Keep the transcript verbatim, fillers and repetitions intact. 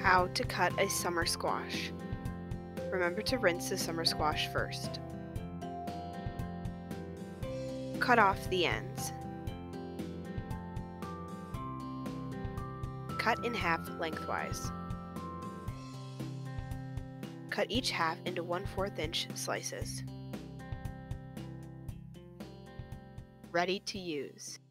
How to cut a summer squash. Remember to rinse the summer squash first. Cut off the ends. Cut in half lengthwise. Cut each half into one fourth inch slices. Ready to use.